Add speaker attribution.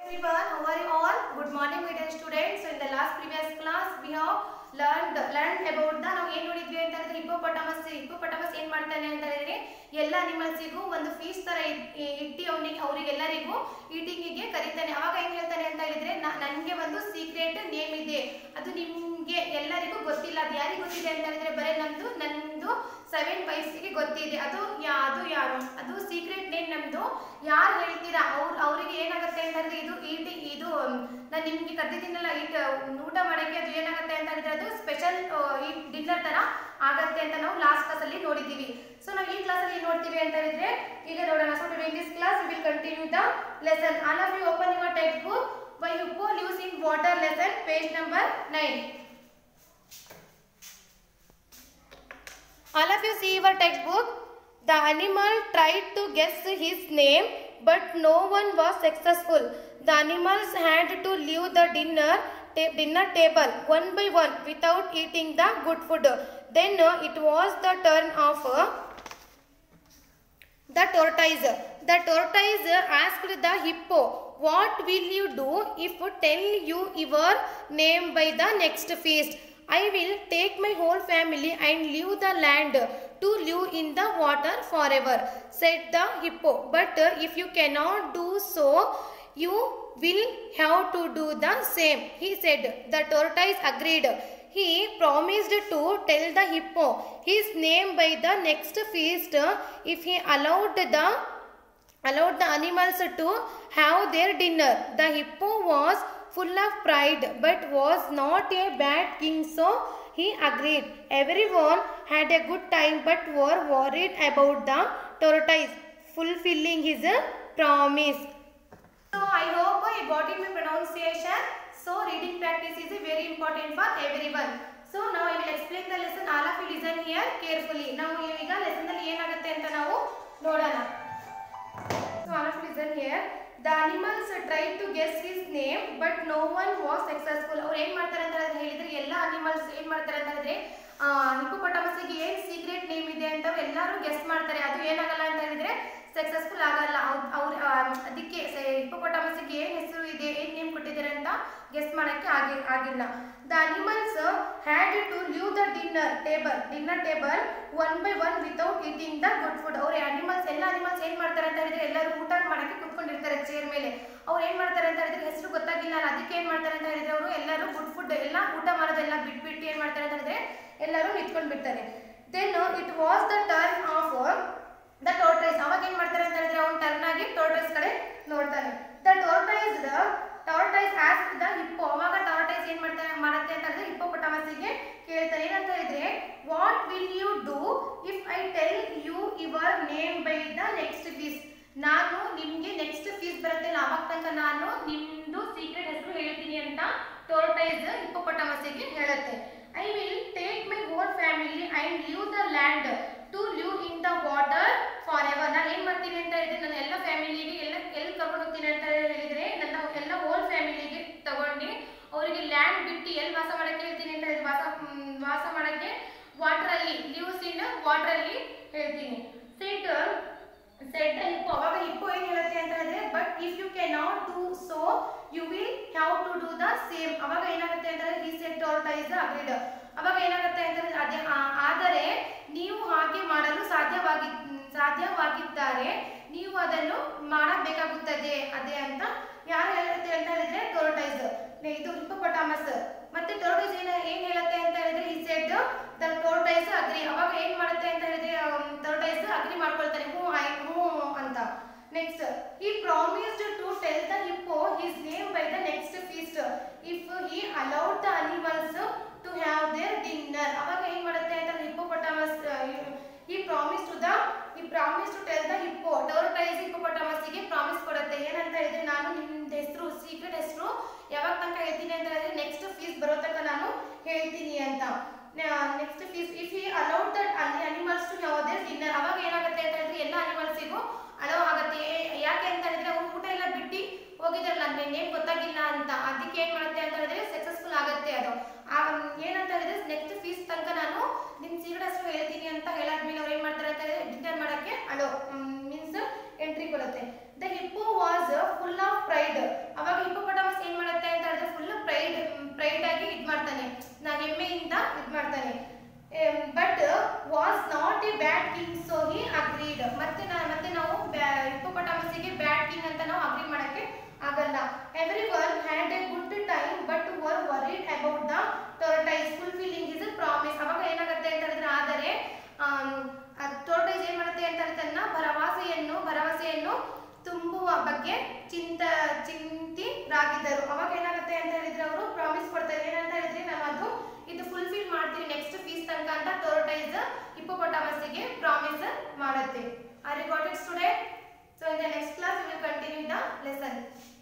Speaker 1: Everyone, how are you all? Good morning, my dear students. So in the last previous class, we have learned about the ನಾವು ಏನು ನೋಡಿದ್ವಿ ಅಂತ ಹೇಳಿದ್ರೆ ಹಿಪ್ಪೋಪೊಟಮಸ್ ಏನು ಮಾಡ್ತಾನೆ ಅಂತ ಹೇಳಿದ್ರೆ ಎಲ್ಲ ಅನಿಮಲ್ಸಿಗೂ ಒಂದು ಫೀಸ್ ತರ ಇಟ್ಟಿ ಅವರಿಗೆಲ್ಲರಿಗೂ ಈಟಿಂಗಿಗೆ ಕರೀತಾನೆ. ಅವಾಗ ಏನು ಹೇಳ್ತಾನೆ ಅಂತ ಹೇಳಿದ್ರೆ ನನಗೆ ಒಂದು ಸೀಕ್ರೆಟ್ ನೇಮ್ ಇದೆ, ಅದು ನಿಮಗೆ ಎಲ್ಲರಿಗೂ ಗೊತ್ತಿಲ್ಲ. ಅದು ಯಾರಿಗೆ ಗೊತ್ತಿದೆ ಅಂತ ಹೇಳಿದ್ರೆ ಬರೀ ನಂದು 7 ವಯಸ್ಸಿಗೆ ಗೊತ್ತಿದೆ. ಅದು ಯಾರು, ಅದು ಸೀಕ್ರೆಟ್ ನೇಮ್ ನಮ್ದು. ಯಾರು ಹೇಳ್ತೀರಾ ಅವರಿಗೆ ಏನಾಗುತ್ತೆ ಅಂತ ಹೇಳಿದ್ರೆ ಇದು ನಾನು ನಿಮ್ಗೆ ಕರೆದಿದ್ದೀನಲ್ಲ ಊಟ ಮಾಡಕ್ಕೆ, ಅದು ಏನಾಗುತ್ತೆ ಅಂತ ಹೇಳಿದ್ರೆ ಅದು ಸ್ಪೆಷಲ್ ಡಿನ್ನರ್ ತರ ಆಗತ್ತೆ ಅಂತ ನಾವು ಲಾಸ್ಟ್ ಕ್ಲಾಸ್ ಅಲ್ಲಿ ನೋಡಿದ್ದೀವಿ. ಸೊ ನಾವು ಈ ಕ್ಲಾಸ್ ಅಲ್ಲಿ ನೋಡ್ತೀವಿ ಅಂತ ಹೇಳಿದ್ರೆ ಈಗ ನೋಡೋಣ. So in this class we will continue the lesson. All of you open your textbook. Why hippo lives in water lesson, page number 9. All of you see your textbook. The animal tried to guess his name, but no one was successful. The animals had to leave the dinner table one by one without eating the good food. Then it was the turn of the tortoise. The tortoise asked the hippo, "What will you do if I tell you your name by the next feast? I will take my whole family and leave the land to live in the water forever," said the hippo. "But if you cannot do so, you will have to do the same," he said. The tortoise agreed. He promised to tell the hippo his name by the next feast if he allowed the animals to have their dinner. The hippo was full of pride but was not a bad king, so he agreed. Everyone had a good time but were worried about the tortoise fulfilling his promise. So I hope you got in my pronunciation. So reading practice is very important for everyone. So now I will explain the lesson. All of you listen here carefully. Now ಈಗ lesson ಅಲ್ಲಿ ಏನಾಗುತ್ತೆ ಅಂತ ನಾವು ನೋಡೋಣ. So all of you listen here. The animals tried to guess his name but no one was successful. ಅವ್ರು ಏನು ಮಾಡ್ತಾರೆ ಅಂತ ಹೇಳಿದ್ರೆ ಎಲ್ಲ ಅನಿಮಲ್ಸ್ ಏನು ಮಾಡ್ತಾರೆ ಅಂತ ಹೇಳಿದ್ರೆ ಹಿಪ್ಪೋಪೊಟಮಸ್ಗೆ ಏನು ಸೀಕ್ರೆಟ್ ನೇಮ್ ಇದೆ ಅಂತ ಎಲ್ಲರೂ ಗೆಸ್ ಮಾಡ್ತಾರೆ. ಅದು ಏನಾಗಲ್ಲ ಅಂತ ಹೇಳಿದ್ರೆ ಸಕ್ಸಸ್ಫುಲ್ ಆಗಲ್ಲ. ಅವ್ರು ಅದಕ್ಕೆ ಹಿಪ್ಪೋಪೊಟಮಸ್ಗೆ ಏನು ಹೆಸರು ಇದೆ, ಏನು ನೇಮ್ ಕೊಟ್ಟಿದ್ದಾರೆ ಅಂತ ಗೆಸ್ ಮಾಡೋಕ್ಕೆ ಆಗಿಲ್ಲ. The animals had to leave the dinner table one by one without eating the good food. ಅವ್ರು ಎಲ್ಲ ಅನಿಮಲ್ಸ್ ಏನು ಮಾಡ್ತಾರೆ ಅಂತ ಹೇಳಿದ್ರೆ ಎಲ್ಲರೂ ಊಟ ಮಾಡೋಕ್ಕೆ ಕುತ್ಕೊಂಡಿರ್ತಾರೆ ಚೇರ್ ಮೇಲೆ. ಅವ್ರು ಏನು ಮಾಡ್ತಾರೆ ಅಂತ ಹೇಳಿದ್ರೆ ಹೆಸರು ಗೊತ್ತಾಗಿಲ್ಲ, ಅದಕ್ಕೆ ಏನು ಮಾಡ್ತಾರೆ ಅಂತ ಹೇಳಿದ್ರೆ ಅವರು ಎಲ್ಲರೂ ಗುಡ್ ಫುಡ್ ಎಲ್ಲ ಊಟ ಮಾಡೋದೆಲ್ಲ ಬಿಟ್ಬಿಟ್ಟು ಏನು ಮಾಡ್ತಾರೆ ಅಂತ ಹೇಳಿದ್ರೆ ಎಲ್ಲರೂ ನಿಂತ್ಕೊಂಡು ಬಿಡ್ತಾರೆ. Then it was the turn of the tortoise. ಅವಾಗ ಏನು ಮಾಡ್ತಾರೆ ಅಂತ ಹೇಳಿದ್ರೆ ಅವ್ನು ಟರ್ನ್ ಆಗಿ ಟೋರ್ಟೈಸ್ ಕಡೆ ನೋಡ್ತಾನೆ. The tortoise asked the hippo. ಅವಾಗ ಟೋರ್ಟೈಸ್ ಏನು ಮಾಡುತ್ತೆ ಅಂತ ಹೇಳಿದ್ರೆ ಹಿಪ್ಪೋಪೊಟಮಸ್ಸಿಗೆ ಕೇಳ್ತಾರೆ. ಏನಂತ ಹೇಳಿದ್ರೆ what will you do if I tell you your name by the next feast. ನಾನು ನಿಮಗೆ ನೆಕ್ಸ್ಟ್ ಫೀಸ್ಟ್ ಬರುತ್ತೆ ಅವಾಗ ತನಕ ನಾನು ನಿಮ್ದು ಸೀಕ್ರೆಟ್ ಹೆಸರು ಹೇಳ್ತೀನಿ ಅಂತ ಟೋರ್ಟೈಸ್ ಹಿಪ್ಪೋಪೊಟಮಸ್ಸಿಗೆ ಹೇಳುತ್ತೆ. I will take my whole family and leave the land to live in the water forever. ನಾನು ಏನು ಮಾಡ್ತೀನಿ ಅಂತ ಹೇಳಿದ್ರೆ ನನ್ನ ಎಲ್ಲ ಫ್ಯಾಮಿಲಿಗೆ ಎಲ್ಲಿ ಕರ್ಕೊಂಡು ಹೋಗ್ತೀನಿ ಅಂತ ಹೇಳಿದ್ರೆ ನನ್ನ ಎಲ್ಲ ಹೋಲ್ ಫ್ಯಾಮಿಲಿಗೆ ತಗೊಂಡು ಅವರಿಗೆ ಲ್ಯಾಂಡ್ ಬಿಟ್ಟು ಎಲ್ಲಿ ವಾಸ ಮಾಡಕ್ಕೆ ಹೇಳ್ತೀನಿ ಅಂತ ಹೇಳಿದ್ರೆ ವಾಸ ಮಾಡಕ್ಕೆ ವಾಟರಲ್ಲಿ ಲಿವ್ಸ್ ಇನ್ ವಾಟರಲ್ಲಿ ಹೇಳ್ತೀನಿ. Set hippo. ಅವಾಗ ಹಿಪ್ಪೋ ಏನು ಹೇಳುತ್ತೆ ಅಂತ ಹೇಳಿದ್ರೆ but if you can not do so you will have to do the same. ಅವಾಗ ಏನಾಗುತ್ತೆ ಅಂತ ಹೇಳಿದ್ರೆ ಈ ಸೆಟ್ ಟೋರ್ಟೈಸ್ ಅಗ್ರೀಡ್. ಅವಾಗ ಏನಾಗುತ್ತೆ ಅಂತ ಹೇಳಿದ್ರೆ ಆದರೆ ನೀವು ಹಾಗೆ ಮಾಡಲು ಸಾಧ್ಯವಾಗಿದ್ದರೆ ನೀವು ಅದನ್ನು ಮಾಡಬೇಕಾಗುತ್ತದೆ ಅದೇ ಅಂತ ಯಾರು ಹೇಳುತ್ತೆ ಅಂತ ಹೇಳಿದ್ರೆ ಟೋರ್ಟೈಸ್. ಇದು ಹಿಪ್ಪೋಪೊಟಮಸ್. ಮತ್ತೆ ಟೋರ್ಟೈಸ್ ಏನ್ ಹೇಳುತ್ತೆ ಅಂತ ಹೇಳಿದ್ರೆ ಈ ಸೆಡ್ ದ ಟೋರ್ಟೈಸ್ ಅಗ್ರಿ. ಅವಾಗ ಏನ್ ಮಾಡುತ್ತೆ ಅಂತ ಹೇಳಿದ್ರೆ ಟೋರ್ಟೈಸ್ ಅಗ್ರಿ ಮಾಡ್ಕೊಳ್ತಾನೆ, ಹ್ಞೂ ಅಂತ. Next he promised to tell the hippo his name by the next feast if he allowed the animals to have their dinner. ಅವಾಗ ಏನ್ ಮಾಡುತ್ತೆ ಅಂತ hippopotamus he promised to tell the hippo. Tortoise ಹಿಪ್ಪೋಪೊಟಮಸ್ಸಿಗೆ promise ಕೊಡುತ್ತೆ. ಏನಂತ ಹೇಳಿದ್ರೆ ನಾನು ನಿಮ್ದು ಹೆಸರು ಸೀಕ್ರೆಟ್ ಹೆಸರು ಯಾವಾಗ ತನಕ ಹೇಳ್ತೀನಿ ಅಂತ ಹೇಳಿದ್ರೆ ನೆಕ್ಸ್ಟ್ ಫೀಸ್ಟ್ ಬರೋ ತನಕ ನಾನು ಹೇಳ್ತೀನಿ ಅಂತ. Next feast if he allowed the animals to have their dinner. ಅವಾಗ ಏನಾಗುತ್ತೆ ಅಂತ ಹೇಳಿದ್ರೆ ಎಲ್ಲ ಅನಿಮಲ್ಸಿಗೂ ಅಲೋ ಆಗುತ್ತೆ. ಯಾಕೆ ಅಂತ ಹೇಳಿದ್ರೆ ಅವ್ರು ಊಟ ಎಲ್ಲ ಬಿಟ್ಟು ಹೋಗಿದ್ರಲ್ಲ, ನೇಮ್ ಗೊತ್ತಾಗಿಲ್ಲ ಅಂತ, ಅದಕ್ಕೆ ಏನ್ ಮಾಡುತ್ತೆ ಅಂತ ಹೇಳಿದ್ರೆ ಸಕ್ಸಸ್ಫುಲ್ ಆಗುತ್ತೆ. ಅದು ಏನಂತ ಹೇಳಿದ್ರೆ ನೆಕ್ಸ್ಟ್ ಫೀಸ್ ತನಕ ನಾನು ನಿಮ್ ಸೀಕ್ರೆಟ್ ಹೆಸರು ಹೇಳ್ತೀನಿ ಅಂತ ಹೇಳಾದ್ಮೇಲೆ ಅವ್ರು ಏನ್ ಮಾಡ್ತಾರೆ ಅಂತ ಹೇಳಿದ್ರೆ ಡಿನ್ನರ್ ಮಾಡಕ್ಕೆ ಅಲೋ ಮೀನ್ಸ್ ಎಂಟ್ರಿ ಕೊಡುತ್ತೆ. The hippo was full of pride. ಅವಾಗ ಮಾಡ್ತಾನೆ. But was not a bad king, so he agreed. ಮತ್ತೆ ನಾವು ಹಿಪ್ಪೋಪೊಟಾಮಸ್ಸಿಗೆ ಬ್ಯಾಡ್ ಕಿಂಗ್ ಅಂತ ನಾವು ಅಗ್ರಿ ಮಾಡಕ್ಕೆ ಆಗಲ್ಲ. Everyone had a good time but were worried about the tortoise fulfilling his promise. ಅವಾಗ ಏನಾಗುತ್ತೆ ಅಂತ ಹೇಳಿದ್ರೆ, ಆದರೆ ಟೋರ್ಟೈಸ್ ಏನ್ ಮಾಡುತ್ತೆ ಅಂತ ಹೇಳಿದ್ರೆ ತನ್ನ ಭರವಸೆಯನ್ನು ತುಂಬುವ ಬಗ್ಗೆ ಚಿಂತಿತರಾಗಿದ್ದರು. ಅವಾಗ ಏನಾಗುತ್ತೆ ಅಂತ ಹೇಳಿದ್ರೆ ಅವರು ಪ್ರಾಮಿಸ್ ಕೊಡ್ತಾರೆ, ಏನಂತ ಹೇಳಿದ್ರೆ ನಾವು ಇದು ಫುಲ್ಫಿಲ್ ಮಾಡ್ತೀವಿ ನೆಕ್ಸ್ಟ್ ಫೀಸ್ ತನಕ ಅಂತ ಟೋರ್ಟೈಸ್ ಹಿಪ್ಪೋಪೊಟಾಮಸ್ಸಿಗೆ ಪ್ರಾಮಿಸ್ ಮಾಡುತ್ತೆ. Are you got it, student? So in the next class we will continue the lesson.